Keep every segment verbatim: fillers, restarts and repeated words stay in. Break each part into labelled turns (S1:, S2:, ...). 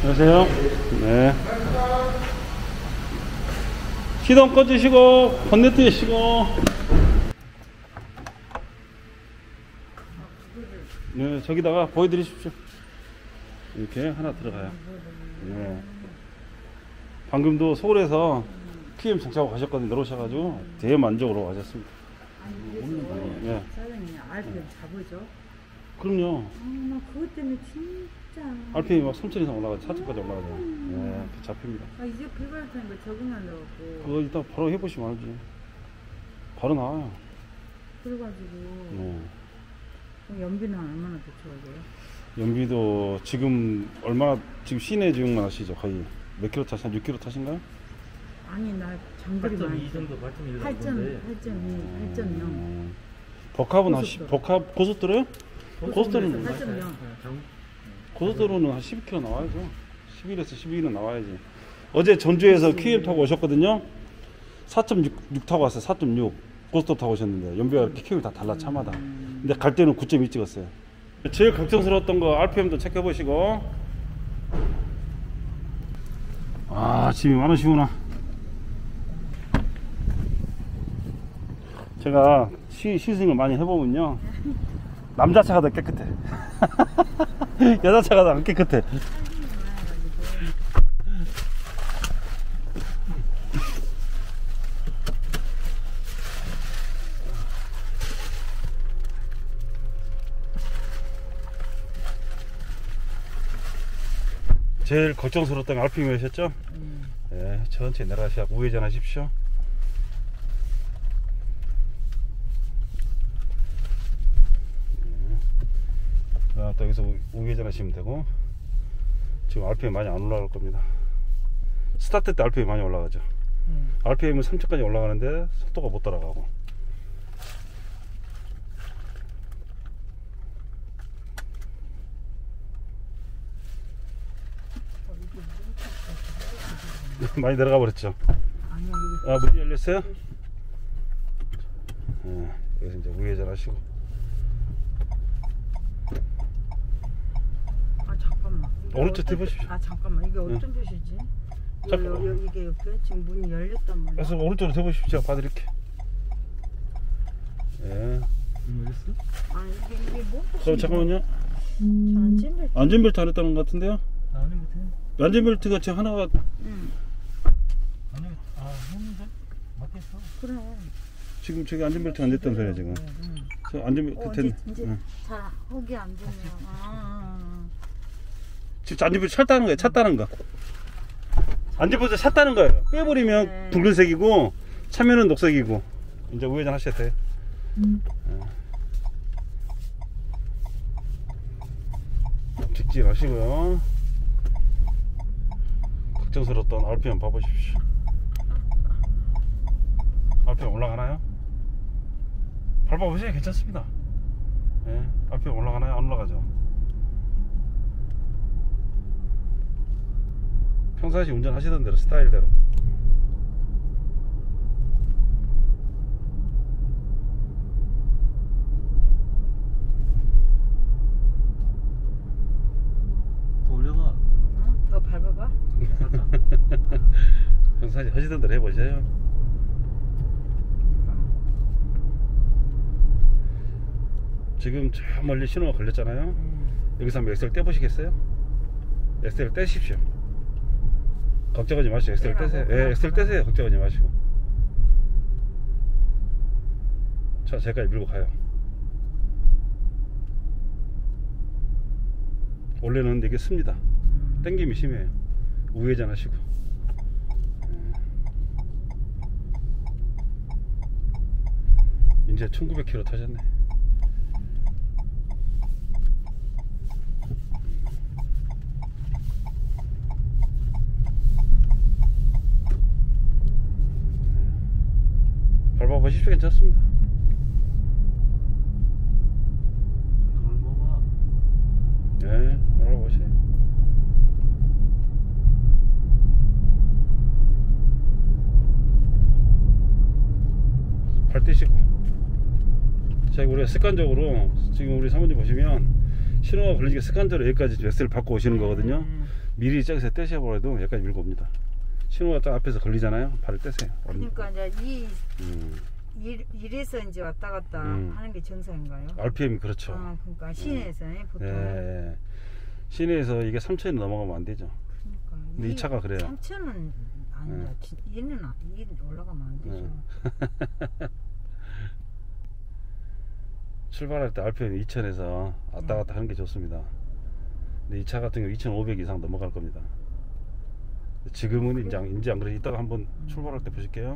S1: 안녕하세요. 네. 시동 꺼주시고, 번네트 여시고. 네, 저기다가 보여드리십시오. 이렇게 하나 들어가요. 네. 방금도 서울에서 피엠 장착하고 가셨거든요. 내려오셔가지고 대만족으로 가셨습니다.
S2: 아니, 그래서
S1: 네.
S2: 사장님 알피엠 잡으죠?
S1: 그럼요.
S2: 아, 나 그것 때문에 진짜.
S1: 알피엠이 막 삼천 이상 올라가죠. 사천까지 올라가죠. 네, 잡힙니다.
S2: 아, 이제 비발탄 거 적응하려고.
S1: 그거 이따 바로 해보시면 알지. 바로 나와요.
S2: 그래가지고.
S1: 네.
S2: 그럼 연비는 얼마나 대처가 돼요?
S1: 연비도 지금 얼마나, 지금 시내 주행만 하시죠? 거의 몇 킬로 타시, 한 육 킬로 타신가요?
S2: 아니, 나 장거리 많이.
S3: 팔 점 이 정도, 팔 점 일
S2: 팔 점 이, 팔 점 이, 팔 점 영.
S1: 음, 복합은 한 십, 복합, 고속도로요? 고속도로는,
S2: 팔 점 영.
S1: 고속도로는 한 십이 킬로 나와야죠. 십일에서 십이는 나와야지. 어제 전주에서 큐엠 타고 오셨거든요. 사 점 육 타고 왔어요. 사 점 육. 고속도로 타고 오셨는데 연비가 이렇게 큐엠이 다 달라, 차마다. 근데 갈 때는 구 점 이 찍었어요. 제일 걱정스러웠던 거 알피엠도 체크해보시고. 아, 짐이 많으시구나. 제가 시, 시승을 많이 해보면요, 남자 차가 더 깨끗해. 여자 차가 더 안 깨끗해. 제일 걱정스러웠던 게 알피엠이셨죠? 음. 네, 천천히 내려가시고 우회전 하십시오. 네. 또 여기서 우회전 하시면 되고. 지금 알피엠 많이 안 올라갈 겁니다. 스타트 때 알피엠 많이 올라가죠. 음. 알피엠은 삼천까지 올라가는데 속도가 못 따라가고. 많이 내려가 버렸죠. 아, 문이 열렸어요? 네, 여기서 이제 우회전 하시고.
S2: 아, 잠깐만.
S1: 오른쪽 해보십시오.
S2: 아, 잠깐만. 이게 어떤
S1: 네.
S2: 표시지?
S1: 잠깐.
S2: 여, 여, 이게 옆에 지금 문이 열렸단 말이야.
S1: 그래서 오른쪽으로 대보십시오. 제가 봐드릴게. 예.
S3: 문 열렸어?
S2: 아, 이게, 이게 뭐?
S1: 그럼 잠깐만요.
S2: 저 안전벨트.
S1: 안전벨트 안 했다는 것 같은데요?
S3: 나오는 것 같아요.
S1: 안전벨트가 제 하나가.
S2: 응.
S3: 아니, 아, 했는데? 맞겠어?
S2: 그래.
S1: 지금 저기 안전벨트가 안 됐다는 소리야, 지금.
S2: 응.
S1: 저 안전벨트
S2: 어,
S1: 됐네.
S2: 이제, 이제
S1: 응.
S2: 자, 거기 안 되네요. 아,
S1: 지금 안전벨트 찼다는 거예요, 찼다는 거. 안전벨트 찼다는 거예요. 빼버리면
S2: 네.
S1: 붉은색이고, 차면은 녹색이고. 이제 우회전 하셔야 돼요.
S2: 음.
S1: 네. 직진 하시고요. 걱정스러웠던 알피엠 봐보십시오. 알피엠 올라가나요? 밟아보세요. 괜찮습니다. 네. 알피엠 올라가나요? 안 올라가죠. 평상시 운전하시던 대로 스타일대로.
S3: 더 올려봐.
S2: 어? 더 밟아봐.
S1: 평상시 하시던 대로 해보세요. 지금 저 멀리 신호가 걸렸잖아요.
S2: 음.
S1: 여기서 한번 엑셀 떼보시겠어요? 엑셀 떼십시오. 걱정하지 마시고 엑셀 떼세요. 예, 엑셀 떼세요. 걱정하지 마시고. 자, 제가 밀고 가요. 원래는 이게 씁니다. 땡김이 심해요. 우회전 하시고. 이제 천구백 킬로미터 타셨네. 밟아보십시오. 괜찮습니다.
S3: 넓어봐.
S1: 네, 밟아보세요. 발 떼시고. 자, 우리가 습관적으로 지금 우리 사모님 보시면 신호가 걸리니까 습관적으로 여기까지 엑셀을 받고 오시는 거거든요. 미리 저기서 떼셔버려도 여기까지 밀고 옵니다. 신호가 딱 앞에서 걸리잖아요. 발을 떼세요.
S2: 그러니까 이제 이
S1: 음.
S2: 일, 일에서 이제 왔다 갔다
S1: 음.
S2: 하는 게 정상인가요?
S1: 알피엠이 그렇죠.
S2: 아, 그러니까 시내에서는 보통.
S1: 예. 시내에서 이게 삼천이 넘어가면 안 되죠.
S2: 그러니까
S1: 근데 이 차가 그래요.
S2: 삼천은 아니다.
S1: 네.
S2: 얘는 아- 얘 올라가면 안 되죠.
S1: 네. 출발할 때 알피엠 이천에서 왔다 갔다 하는 게 좋습니다. 근데 이 차 같은 경우 이천오백 이상 넘어갈 겁니다. 지금은 이제, 안- 이제 안 그래. 이따가 한번 출발할 때 보실게요.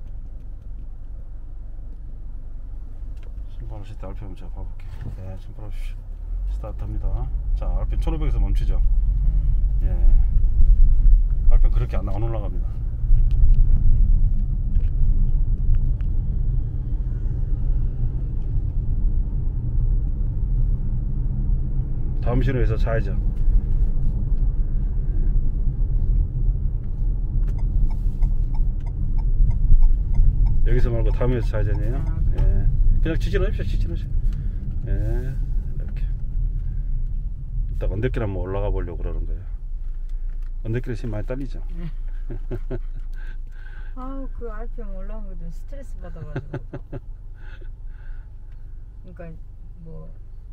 S1: 출발하실 때 알피엠 제가 봐볼게요. 네, 출발하십시오. 스타트 합니다. 자, 알피엠 천오백에서 멈추죠. 예. 알피엠 그렇게 안, 안 올라갑니다. 다음 신호에서 좌회전. 여기서 말고 다음에서 좌회전이에요. 예. 그냥 직진하십시오. 직진하십시오. 예. 이렇게. 이따 언덕길 한번 올라가 보려고 그러는 거예요. 언덕길에 힘 많이 딸리죠.
S2: 아우 그 알피엠 올라온 거 좀 스트레스 받아가지고. 그러니까 뭐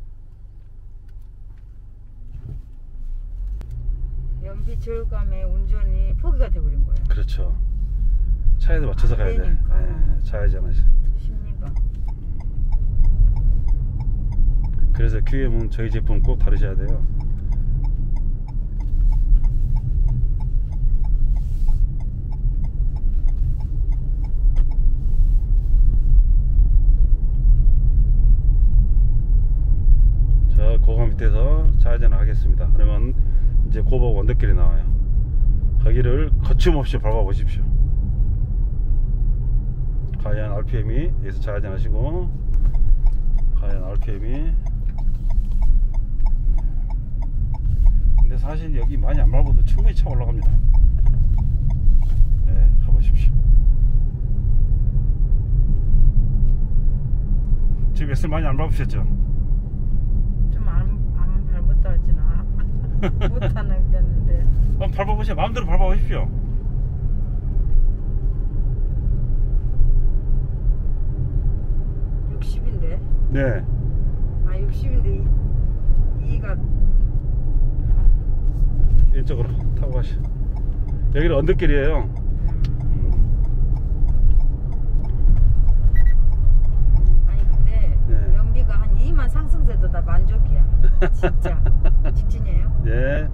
S2: 연비 절감에 운전이 포기가 돼버린 거예요.
S1: 그렇죠. 차에서 맞춰서
S2: 안
S1: 가야 돼.
S2: 되니까.
S1: 예. 좌회전하시.
S2: 심리가.
S1: 그래서 큐엠은 저희 제품 꼭 다루셔야 돼요. 자, 고가 밑에서 좌회전을 하겠습니다. 그러면 이제 고법 언덕길이 나와요. 거기를 거침없이 밟아 보십시오. 과연 알피엠이 여기서 좌회전하시고, 과연 알피엠이. 근데 사실 여기 많이 안 밟아도 충분히 차 올라갑니다. 네, 가보십시오. 지금 엑셀 많이 안 밟으셨죠?
S2: 좀안안 밟았다 하진 않아. 못하는 겠는데.
S1: 한번 밟아보세요. 마음대로 밟아보십시오.
S2: 육십인데.
S1: 네.
S2: 아 육십인데 이가
S1: 이쪽으로 타고 가시죠. 여기는 언덕길이에요.
S2: 아니 근데
S1: 네.
S2: 연비가 한 이만 상승돼도 나 만족이야. 진짜. 직진이에요?
S1: 예.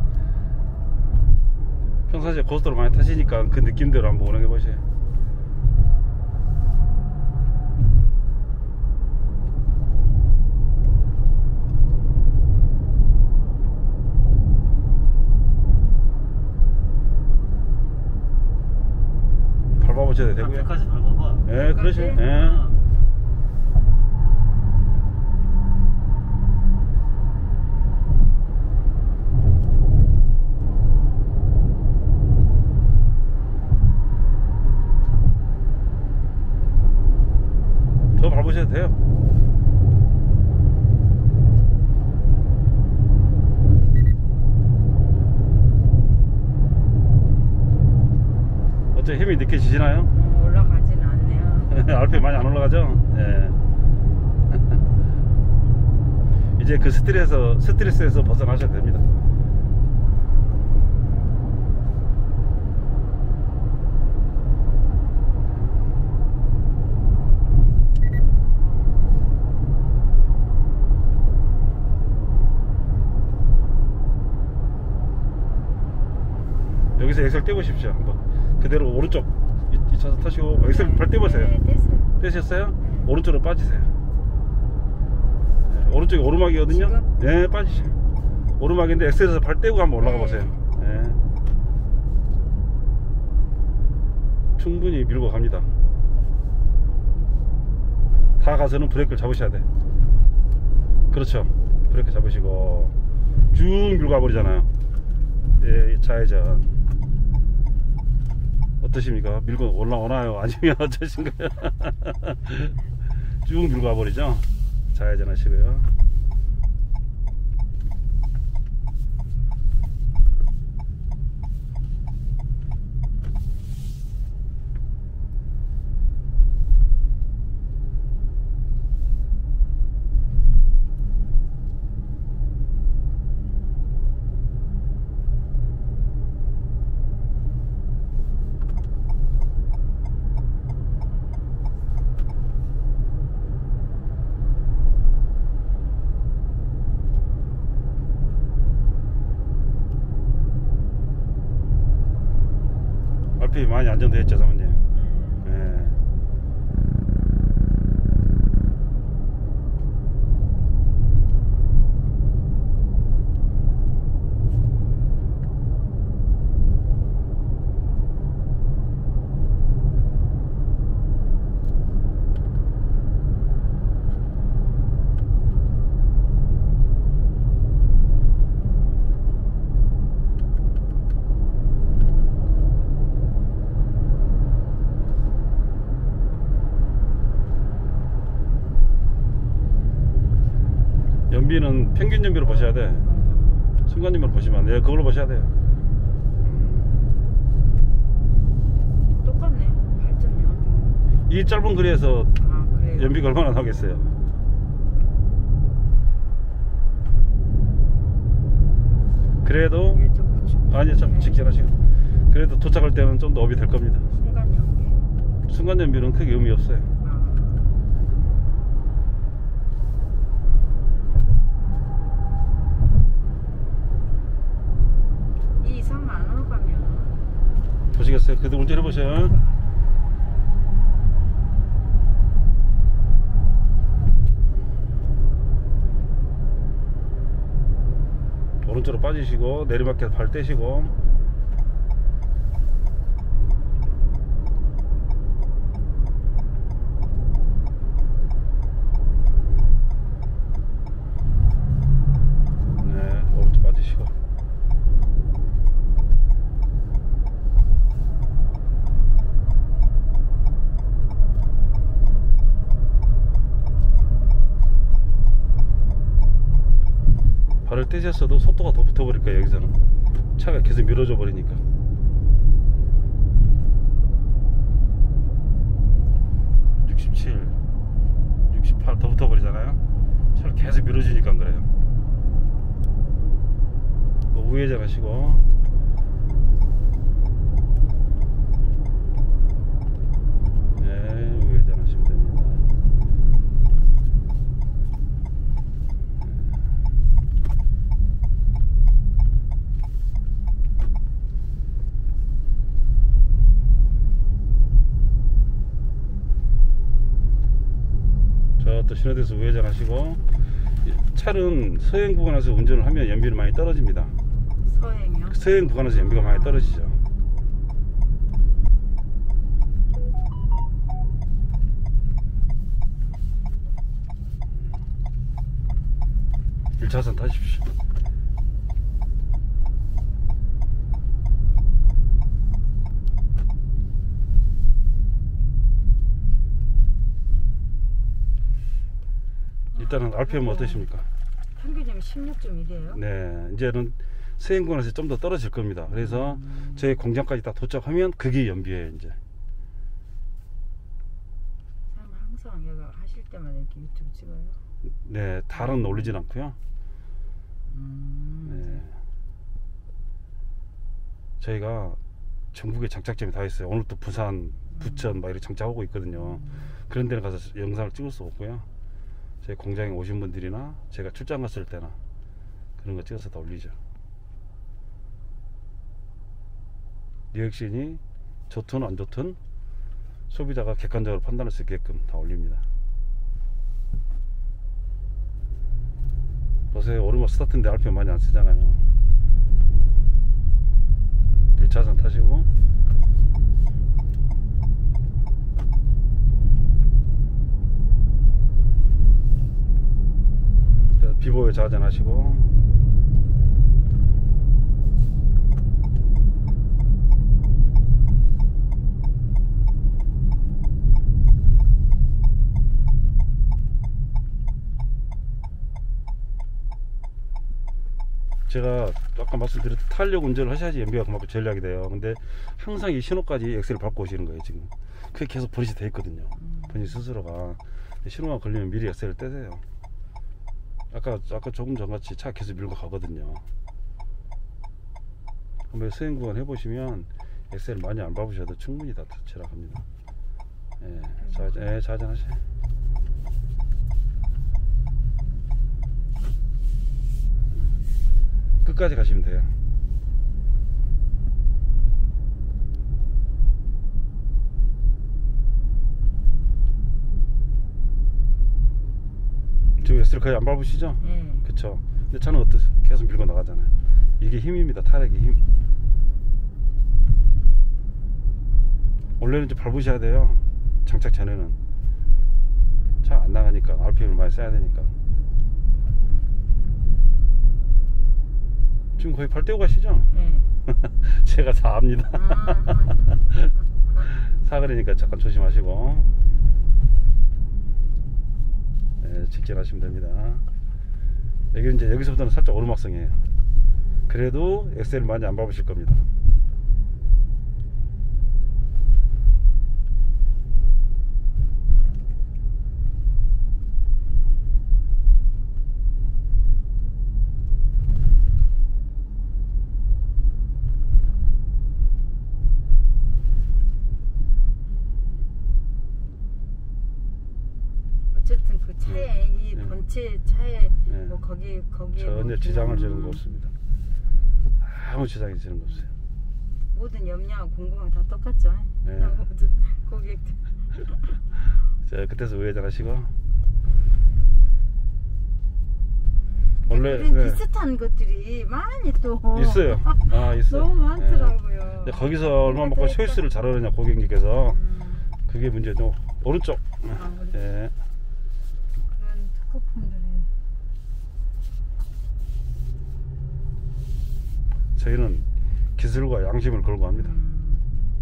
S1: 평상시에 고속도로 많이 타시니까 그 느낌대로 한번 운행해 보세요. 밟아보셔도 되고요.
S3: 앞에까지 밟아봐.
S1: 예, 그러시죠.
S2: 앞까지?
S1: 예. 더 밟으셔도 돼요. 어째 힘이 느껴지시나요?
S2: 어, 올라가진 않네요.
S1: 알피엠 많이 안 올라가죠? 예. 이제 그 스트레스, 스트레스에서 벗어나셔야 됩니다. 여기서 엑셀 떼보십시오. 한번 그대로 오른쪽 이, 이 차선 타시고 엑셀 발 떼보세요.
S2: 네, 됐어요.
S1: 떼셨어요? 오른쪽으로 빠지세요. 네, 오른쪽이 오르막이거든요.
S2: 지금?
S1: 네, 빠지세요. 오르막인데 엑셀에서 발 떼고 한번 올라가
S2: 네.
S1: 보세요. 네. 충분히 밀고 갑니다. 다 가서는 브레이크를 잡으셔야 돼. 그렇죠. 브레이크 잡으시고 쭉 밀고 가버리잖아요. 예, 좌회전. 어떠십니까? 밀고 올라오나요? 아니면 어떠신가요? 쭉 밀고 가버리죠? 좌회전 하시고요. 알피엠이 많이 안정되어 있죠 사모님.
S2: 음.
S1: 예. 연비는 평균 연비로 보셔야 돼. 순간 연비로 보시면 안 돼요. 그걸로 보셔야 돼요. 음.
S2: 똑같네. 팔 점 영.
S1: 이 짧은 거리에서
S2: 아, 그래요?
S1: 연비가 얼마나 나오겠어요. 그래도
S2: 이게 좀 그쵸.
S1: 아니 참 직진하시고 그래도 도착할 때는 좀 더 업이 될 겁니다.
S2: 순간 연계.
S1: 순간 연비는 크게 의미 없어요.
S2: 아. 이 이상 만으로 가면
S1: 보시겠어요? 그래도 운전해 보셔요. 오른쪽으로 빠지시고 내리막에서 발 떼시고 네 오른쪽 빠지시고 발을 떼셨어도 속도가 더 붙어버릴 거예요. 여기서는 차가 계속 밀어줘 버리니까. 육십칠, 육십팔 더 붙어버리잖아요. 차가 계속 밀어주니까 그래요. 뭐 우회전 하시고 네 우회전 하시면 됩니다. 또 신호대에서 우회전 하시고 차는 서행 구간에서 운전을 하면 연비는 많이 떨어집니다.
S2: 서행이요?
S1: 서행 구간에서 연비가 많이 떨어지죠. 일 차선 타십시오. 일단은 알피엠 어떠십니까?
S2: 평균점이 십육 점 일이에요?
S1: 네, 이제는 서행구간에서 좀 더 떨어질 겁니다. 그래서
S2: 음.
S1: 저희 공장까지 딱 도착하면 그게 연비예요. 이제
S2: 사람 항상 여기 하실 때마다 이렇게 유튜브 찍어요?
S1: 네 달은 올리진 않고요.
S2: 음.
S1: 네. 저희가 전국에 장착점이 다 있어요. 오늘 또 부산, 부천 막 이렇게 장착하고 있거든요. 그런 데는 가서 영상을 찍을 수 없고요. 저희 공장에 오신 분들이나 제가 출장 갔을 때나 그런 거 찍어서 다 올리죠. 리액션이 좋든 안 좋든 소비자가 객관적으로 판단할 수 있게끔 다 올립니다. 보세요. 오르막 스타트인데 알피엠 많이 안 쓰잖아요. 일 차선 타시고 비보에 좌전하시고 제가 아까 말씀드렸듯 탄력 운전을 하셔야지 연비가 그만큼 전략이 돼요. 근데 항상 이 신호까지 엑셀을 밟고 오시는 거예요. 지금 그게 계속 버릇이 돼 있거든요. 본인 스스로가 신호가 걸리면 미리 엑셀을 떼세요. 아까 아까 조금 전같이 차 계속 밀고 가거든요. 한번 서행 구간 해보시면 엑셀 많이 안 밟으셔도 충분히 다 절약합니다. 예, 좌전, 예, 좌전하세요. 끝까지 가시면 돼요. 엑셀 거의 안 밟으시죠?
S2: 예.
S1: 그쵸. 근데 차는 어떠세요? 계속 밀고 나가잖아요. 이게 힘입니다. 타락의 힘. 원래는 좀 밟으셔야 돼요. 장착 전에는. 차 안 나가니까 알피엠을 많이 써야 되니까. 지금 거의 발 떼고 가시죠?
S2: 예.
S1: 제가 다 압니다.
S2: 아,
S1: 사거리니까 잠깐 조심하시고, 네, 직진하시면 됩니다. 여기 이제 여기서부터는 살짝 오르막성이에요. 그래도 엑셀을 많이 안 밟으실 겁니다.
S2: 어쨌든 그 차에 이
S1: 네.
S2: 본체 차에
S1: 네.
S2: 뭐 거기 거기에
S1: 전혀
S2: 뭐
S1: 지장을
S2: 그냥
S1: 주는 거 없습니다. 아무 지장이 주는 거 없어요.
S2: 모든 염려하고 궁금한 다 똑같죠.
S1: 네.
S2: 모든 고객들.
S1: 자, 그때서 우회전하시고. 원래
S2: 그런
S1: 네,
S2: 비슷한 것들이 많이 또
S1: 있어요. 아, 있어요.
S2: 너무 많더라고요.
S1: 네. 근데 거기서 얼마 먹고
S2: 그러니까
S1: 초이스를 잘 하느냐 고객님께서.
S2: 음,
S1: 그게 문제죠. 오른쪽.
S2: 아, 그렇죠.
S1: 예.
S2: 그런 특허품들이
S1: 저희는 기술과 양심을 걸고 합니다.
S2: 음,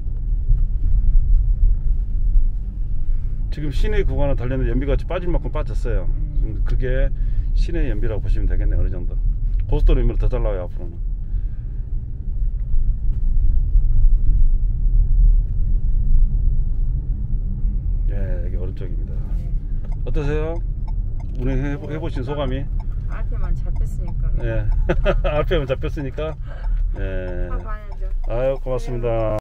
S1: 지금 시내 구간을 달렸는데 연비가 빠질 만큼 빠졌어요.
S2: 음.
S1: 지금 그게 시내 연비라고 보시면 되겠네요. 어느 정도. 고속도로 연비로 더 잘 나와요. 앞으로는. 예, 여기 오른쪽입니다.
S2: 네.
S1: 어떠세요? 운행해보신 소감이?
S2: 앞에만 잡혔으니까
S1: 예. 알피엠은 잡혔으니까. 예.
S2: 봐봐야죠.
S1: 아유, 고맙습니다.